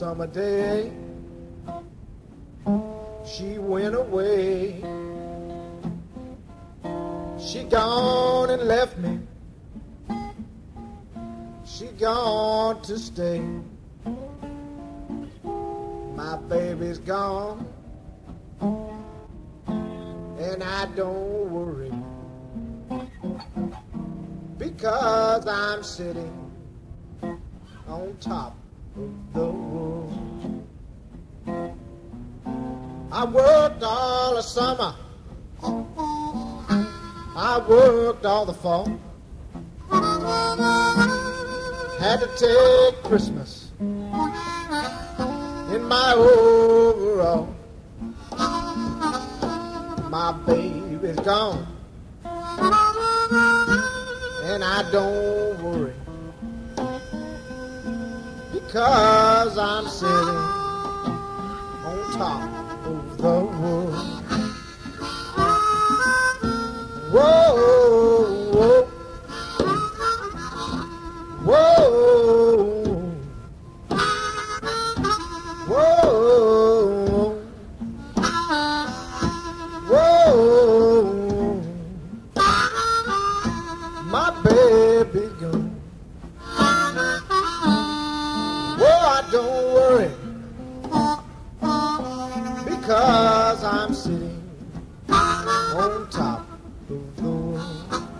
summer day. She went away. She gone and left me. She gone to stay. My baby's gone, and I don't worry, because I'm sitting on top of the world. I worked all the summer, I worked all the fall, had to take Christmas in my overall. My baby's gone, and I don't worry, because I'm sitting on top of the world. Whoa, whoa, whoa, whoa, whoa, my baby gone. Whoa, I don't worry, because I'm sitting on top of the world.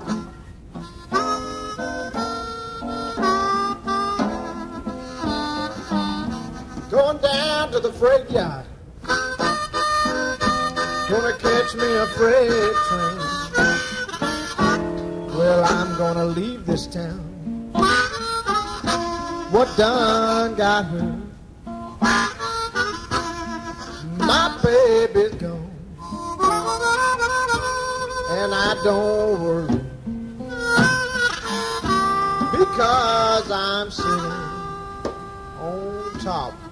Going down to the freight yard, gonna catch me a freight train. Well, I'm gonna leave this town. What done got her? My baby's gone, and I don't worry, because I'm sitting on top